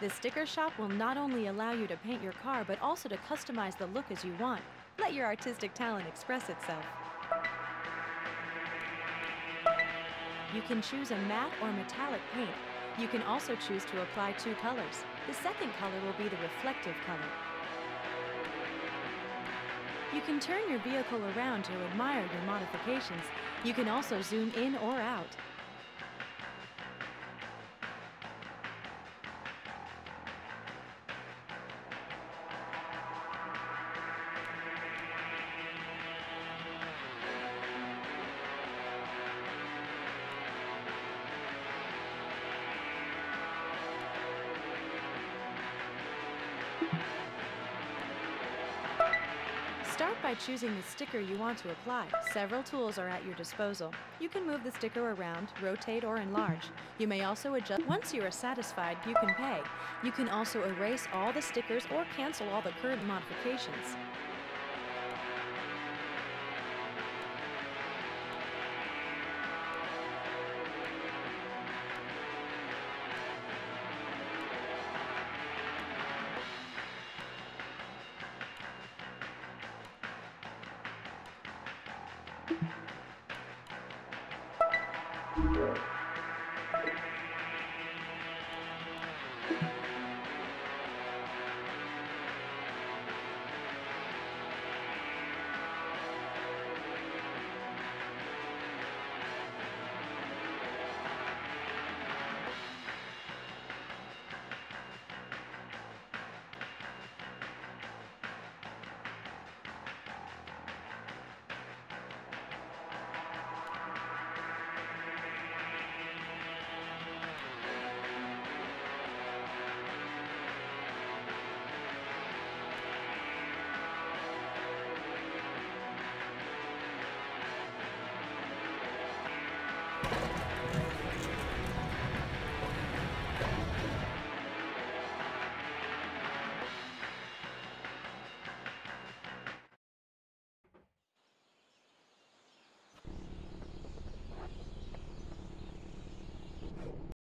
The sticker shop will not only allow you to paint your car, but also to customize the look as you want. Let your artistic talent express itself. You can choose a matte or metallic paint. You can also choose to apply two colors. The second color will be the reflective color. You can turn your vehicle around to admire your modifications. You can also zoom in or out. Start by choosing the sticker you want to apply. Several tools are at your disposal. You can move the sticker around, rotate, or enlarge. You may also adjust. Once you are satisfied, you can pay. You can also erase all the stickers or cancel all the current modifications.